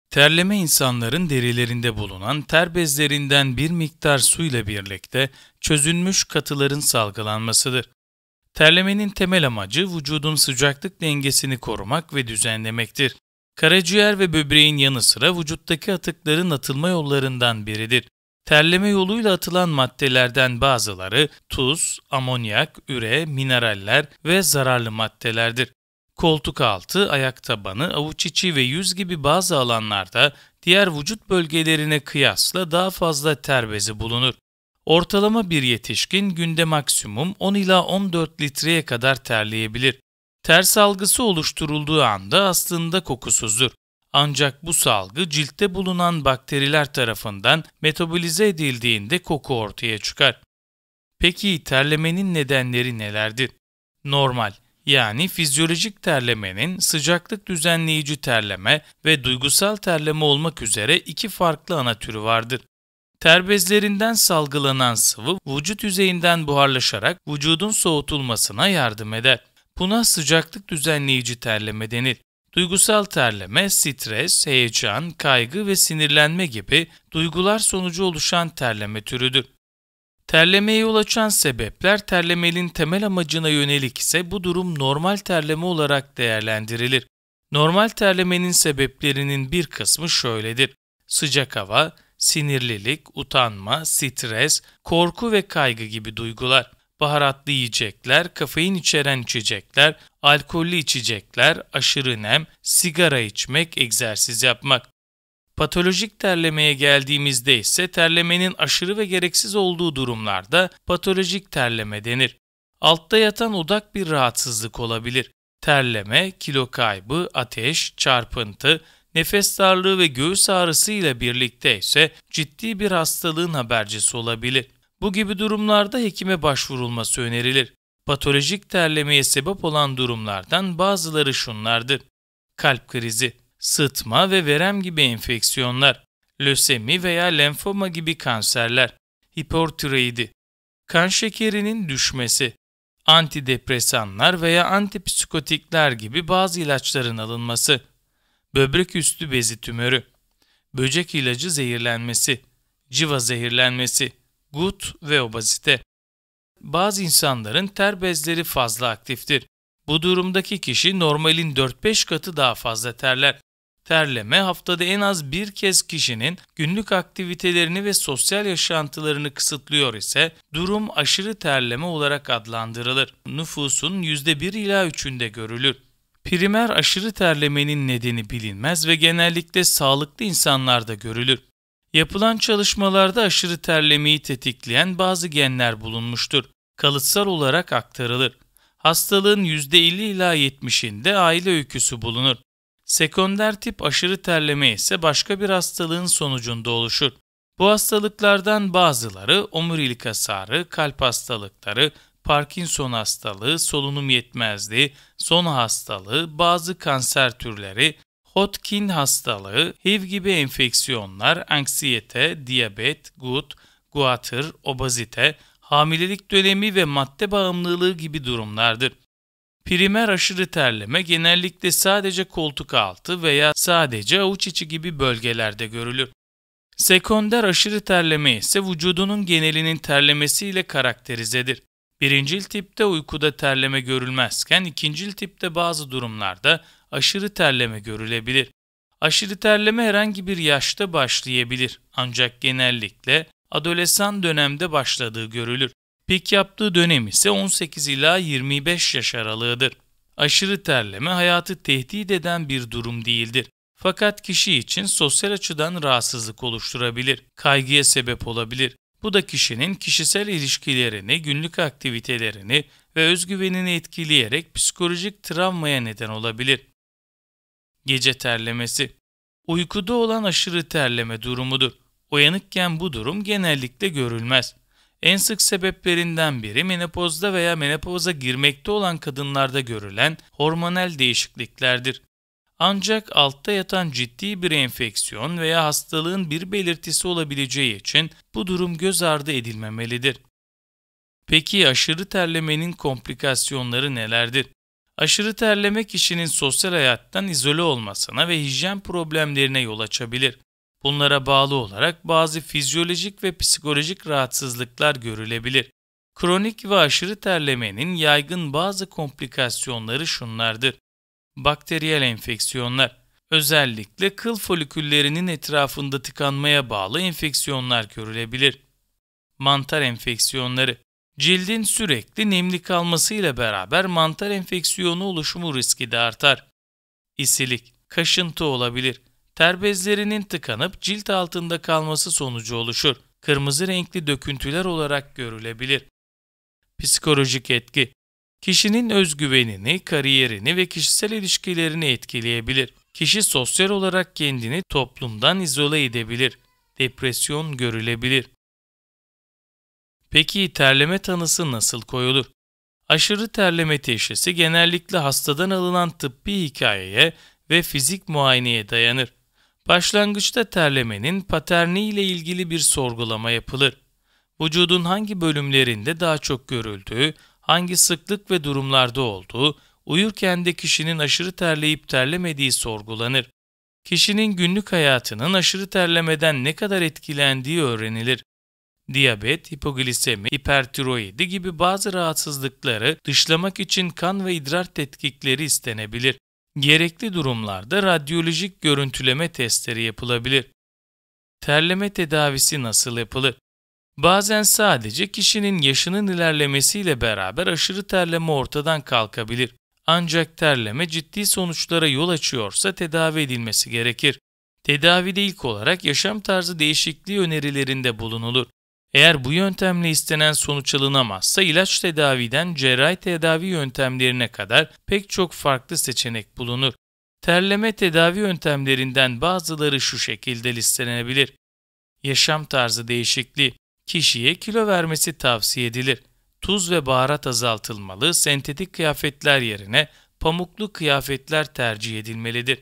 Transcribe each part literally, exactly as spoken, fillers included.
Terleme insanların derilerinde bulunan ter bezlerinden bir miktar su ile birlikte çözünmüş katıların salgılanmasıdır. Terlemenin temel amacı vücudun sıcaklık dengesini korumak ve düzenlemektir. Karaciğer ve böbreğin yanı sıra vücuttaki atıkların atılma yollarından biridir. Terleme yoluyla atılan maddelerden bazıları tuz, amonyak, üre, mineraller ve zararlı maddelerdir. Koltuk altı, ayak tabanı, avuç içi ve yüz gibi bazı alanlarda diğer vücut bölgelerine kıyasla daha fazla ter bezi bulunur. Ortalama bir yetişkin günde maksimum on ila on dört litreye kadar terleyebilir. Ter salgısı oluşturulduğu anda aslında kokusuzdur. Ancak bu salgı ciltte bulunan bakteriler tarafından metabolize edildiğinde koku ortaya çıkar. Peki terlemenin nedenleri nelerdir? Normal, yani fizyolojik terlemenin sıcaklık düzenleyici terleme ve duygusal terleme olmak üzere iki farklı ana türü vardır. Ter bezlerinden salgılanan sıvı vücut yüzeyinden buharlaşarak vücudun soğutulmasına yardım eder. Buna sıcaklık düzenleyici terleme denir. Duygusal terleme, stres, heyecan, kaygı ve sinirlenme gibi duygular sonucu oluşan terleme türüdür. Terlemeye yol açan sebepler terlemenin temel amacına yönelik ise bu durum normal terleme olarak değerlendirilir. Normal terlemenin sebeplerinin bir kısmı şöyledir: sıcak hava, sinirlilik, utanma, stres, korku ve kaygı gibi duygular, baharatlı yiyecekler, kafein içeren içecekler, alkollü içecekler, aşırı nem, sigara içmek, egzersiz yapmak. Patolojik terlemeye geldiğimizde ise terlemenin aşırı ve gereksiz olduğu durumlarda patolojik terleme denir. Altta yatan odak bir rahatsızlık olabilir. Terleme, kilo kaybı, ateş, çarpıntı, nefes darlığı ve göğüs ağrısı ile birlikte ise ciddi bir hastalığın habercisi olabilir. Bu gibi durumlarda hekime başvurulması önerilir. Patolojik terlemeye sebep olan durumlardan bazıları şunlardır: kalp krizi, sıtma ve verem gibi enfeksiyonlar, lösemi veya lenfoma gibi kanserler, hipotiroidi, kan şekerinin düşmesi, antidepresanlar veya antipsikotikler gibi bazı ilaçların alınması, böbrek üstü bezi tümörü, böcek ilacı zehirlenmesi, civa zehirlenmesi, gut ve obezite. Bazı insanların ter bezleri fazla aktiftir. Bu durumdaki kişi normalin dört beş katı daha fazla terler. Terleme haftada en az bir kez kişinin günlük aktivitelerini ve sosyal yaşantılarını kısıtlıyor ise durum aşırı terleme olarak adlandırılır. Nüfusun yüzde bir ila üçünde görülür. Primer aşırı terlemenin nedeni bilinmez ve genellikle sağlıklı insanlarda görülür. Yapılan çalışmalarda aşırı terlemeyi tetikleyen bazı genler bulunmuştur. Kalıtsal olarak aktarılır. Hastalığın yüzde elli ila yetmişinde aile öyküsü bulunur. Sekonder tip aşırı terleme ise başka bir hastalığın sonucunda oluşur. Bu hastalıklardan bazıları omurilik hasarı, kalp hastalıkları, Parkinson hastalığı, solunum yetmezliği, son hastalığı, bazı kanser türleri, Hodgkin hastalığı, H I V gibi enfeksiyonlar, anksiyete, diyabet, gut, guatr, obezite, hamilelik dönemi ve madde bağımlılığı gibi durumlardır. Primer aşırı terleme genellikle sadece koltuk altı veya sadece avuç içi gibi bölgelerde görülür. Sekonder aşırı terleme ise vücudunun genelinin terlemesiyle karakterizedir. Birincil tipte uykuda terleme görülmezken ikincil tipte bazı durumlarda aşırı terleme görülebilir. Aşırı terleme herhangi bir yaşta başlayabilir ancak genellikle adolesan dönemde başladığı görülür. Pik yaptığı dönem ise on sekiz ila yirmi beş yaş aralığıdır. Aşırı terleme hayatı tehdit eden bir durum değildir. Fakat kişi için sosyal açıdan rahatsızlık oluşturabilir, kaygıya sebep olabilir. Bu da kişinin kişisel ilişkilerini, günlük aktivitelerini ve özgüvenini etkileyerek psikolojik travmaya neden olabilir. Gece terlemesi. Uykuda olan aşırı terleme durumudur. Uyanıkken bu durum genellikle görülmez. En sık sebeplerinden biri menopozda veya menopoza girmekte olan kadınlarda görülen hormonal değişikliklerdir. Ancak altta yatan ciddi bir enfeksiyon veya hastalığın bir belirtisi olabileceği için bu durum göz ardı edilmemelidir. Peki aşırı terlemenin komplikasyonları nelerdir? Aşırı terleme kişinin sosyal hayattan izole olmasına ve hijyen problemlerine yol açabilir. Bunlara bağlı olarak bazı fizyolojik ve psikolojik rahatsızlıklar görülebilir. Kronik ve aşırı terlemenin yaygın bazı komplikasyonları şunlardır: bakteriyel enfeksiyonlar, özellikle kıl foliküllerinin etrafında tıkanmaya bağlı enfeksiyonlar görülebilir. Mantar enfeksiyonları, cildin sürekli nemli kalmasıyla beraber mantar enfeksiyonu oluşumu riski de artar. İsilik, kaşıntı olabilir. Ter bezlerinin tıkanıp cilt altında kalması sonucu oluşur. Kırmızı renkli döküntüler olarak görülebilir. Psikolojik etki, kişinin özgüvenini, kariyerini ve kişisel ilişkilerini etkileyebilir. Kişi sosyal olarak kendini toplumdan izole edebilir. Depresyon görülebilir. Peki terleme tanısı nasıl koyulur? Aşırı terleme teşhisi genellikle hastadan alınan tıbbi hikayeye ve fizik muayeneye dayanır. Başlangıçta terlemenin paterni ile ilgili bir sorgulama yapılır. Vücudun hangi bölümlerinde daha çok görüldüğü, hangi sıklık ve durumlarda olduğu, uyurken de kişinin aşırı terleyip terlemediği sorgulanır. Kişinin günlük hayatının aşırı terlemeden ne kadar etkilendiği öğrenilir. Diyabet, hipoglisemi, hipertiroidi gibi bazı rahatsızlıkları dışlamak için kan ve idrar tetkikleri istenebilir. Gerekli durumlarda radyolojik görüntüleme testleri yapılabilir. Terleme tedavisi nasıl yapılır? Bazen sadece kişinin yaşının ilerlemesiyle beraber aşırı terleme ortadan kalkabilir. Ancak terleme ciddi sonuçlara yol açıyorsa tedavi edilmesi gerekir. Tedavide ilk olarak yaşam tarzı değişikliği önerilerinde bulunulur. Eğer bu yöntemle istenen sonuç alınamazsa ilaç tedaviden cerrahi tedavi yöntemlerine kadar pek çok farklı seçenek bulunur. Terleme tedavi yöntemlerinden bazıları şu şekilde listelenebilir. Yaşam tarzı değişikliği, kişiye kilo vermesi tavsiye edilir. Tuz ve baharat azaltılmalı, sentetik kıyafetler yerine pamuklu kıyafetler tercih edilmelidir.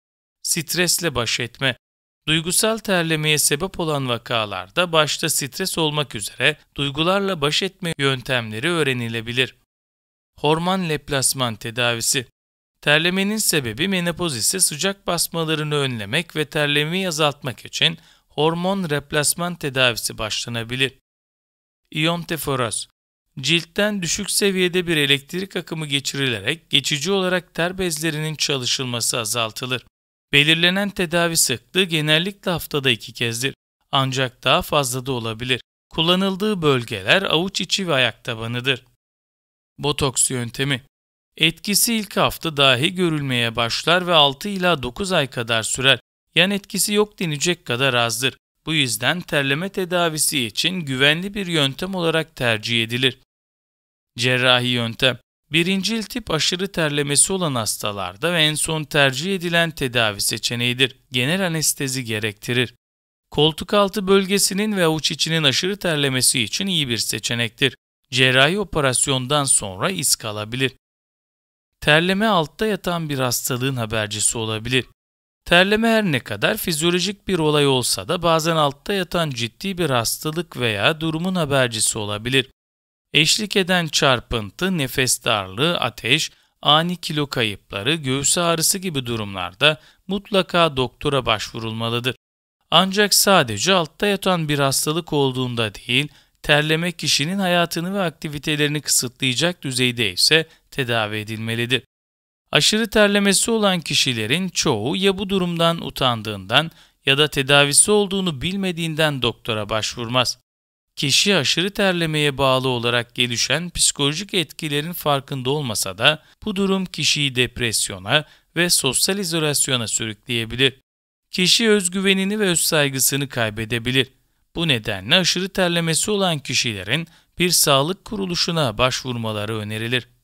Stresle baş etme. Duygusal terlemeye sebep olan vakalarda başta stres olmak üzere duygularla baş etme yöntemleri öğrenilebilir. Hormon replasman tedavisi. Terlemenin sebebi menopoz ise sıcak basmalarını önlemek ve terlemeyi azaltmak için hormon replasman tedavisi başlanabilir. İyonteferoz. Ciltten düşük seviyede bir elektrik akımı geçirilerek geçici olarak ter bezlerinin çalışılması azaltılır. Belirlenen tedavi sıklığı genellikle haftada iki kezdir. Ancak daha fazla da olabilir. Kullanıldığı bölgeler avuç içi ve ayak tabanıdır. Botoks yöntemi. Etkisi ilk hafta dahi görülmeye başlar ve altı ila dokuz ay kadar sürer. Yan etkisi yok denecek kadar azdır. Bu yüzden terleme tedavisi için güvenli bir yöntem olarak tercih edilir. Cerrahi yöntem. Birincil tip aşırı terlemesi olan hastalarda ve en son tercih edilen tedavi seçeneğidir. Genel anestezi gerektirir. Koltuk altı bölgesinin ve avuç içinin aşırı terlemesi için iyi bir seçenektir. Cerrahi operasyondan sonra iz kalabilir. Terleme altta yatan bir hastalığın habercisi olabilir. Terleme her ne kadar fizyolojik bir olay olsa da bazen altta yatan ciddi bir hastalık veya durumun habercisi olabilir. Eşlik eden çarpıntı, nefes darlığı, ateş, ani kilo kayıpları, göğüs ağrısı gibi durumlarda mutlaka doktora başvurulmalıdır. Ancak sadece altta yatan bir hastalık olduğunda değil, terleme kişinin hayatını ve aktivitelerini kısıtlayacak düzeyde ise tedavi edilmelidir. Aşırı terlemesi olan kişilerin çoğu ya bu durumdan utandığından ya da tedavisi olduğunu bilmediğinden doktora başvurmaz. Kişi aşırı terlemeye bağlı olarak gelişen psikolojik etkilerin farkında olmasa da bu durum kişiyi depresyona ve sosyal izolasyona sürükleyebilir. Kişi özgüvenini ve özsaygısını kaybedebilir. Bu nedenle aşırı terlemesi olan kişilerin bir sağlık kuruluşuna başvurmaları önerilir.